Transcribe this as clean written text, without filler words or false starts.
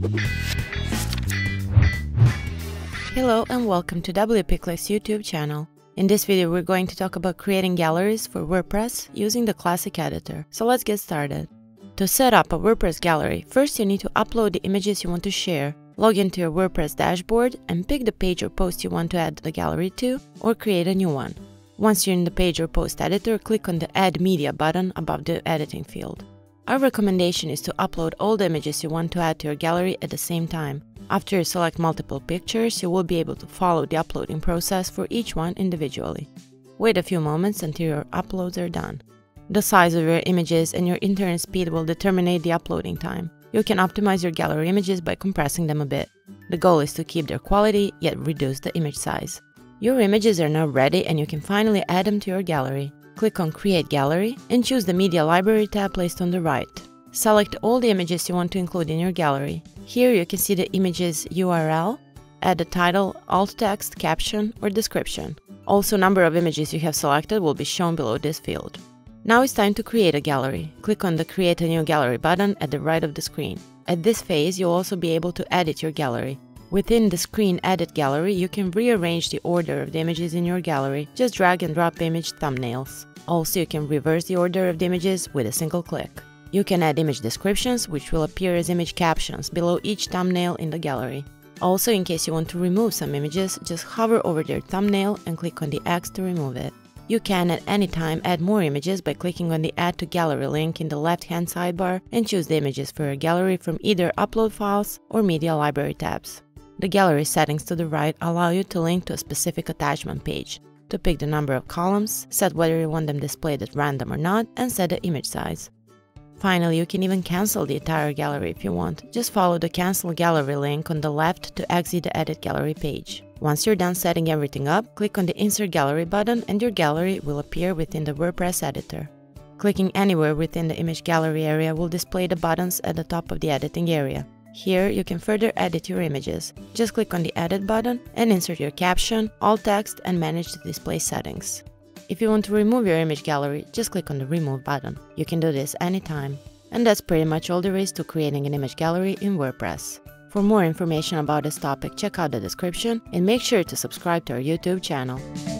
Hello and welcome to WPKlik's YouTube channel. In this video we're going to talk about creating galleries for WordPress using the classic editor. So let's get started. To set up a WordPress gallery, first you need to upload the images you want to share, log into your WordPress dashboard and pick the page or post you want to add the gallery to, or create a new one. Once you're in the page or post editor, click on the Add Media button above the editing field. Our recommendation is to upload all the images you want to add to your gallery at the same time. After you select multiple pictures, you will be able to follow the uploading process for each one individually. Wait a few moments until your uploads are done. The size of your images and your internet speed will determine the uploading time. You can optimize your gallery images by compressing them a bit. The goal is to keep their quality, yet reduce the image size. Your images are now ready and you can finally add them to your gallery. Click on Create Gallery and choose the Media Library tab placed on the right. Select all the images you want to include in your gallery. Here you can see the image's URL, add a title, alt text, caption, or description. Also, number of images you have selected will be shown below this field. Now it's time to create a gallery. Click on the Create a New Gallery button at the right of the screen. At this phase, you'll also be able to edit your gallery. Within the screen Edit Gallery, you can rearrange the order of the images in your gallery. Just drag and drop image thumbnails. Also, you can reverse the order of the images with a single click. You can add image descriptions, which will appear as image captions below each thumbnail in the gallery. Also, in case you want to remove some images, just hover over their thumbnail and click on the X to remove it. You can at any time add more images by clicking on the Add to Gallery link in the left-hand sidebar and choose the images for your gallery from either Upload Files or Media Library tabs. The gallery settings to the right allow you to link to a specific attachment page, to pick the number of columns, set whether you want them displayed at random or not, and set the image size. Finally, you can even cancel the entire gallery if you want. Just follow the Cancel Gallery link on the left to exit the Edit Gallery page. Once you're done setting everything up, click on the Insert Gallery button and your gallery will appear within the WordPress editor. Clicking anywhere within the image gallery area will display the buttons at the top of the editing area. Here, you can further edit your images. Just click on the Edit button and insert your caption, alt text, and manage the display settings. If you want to remove your image gallery, just click on the Remove button. You can do this anytime. And that's pretty much all there is to creating an image gallery in WordPress. For more information about this topic, check out the description and make sure to subscribe to our YouTube channel.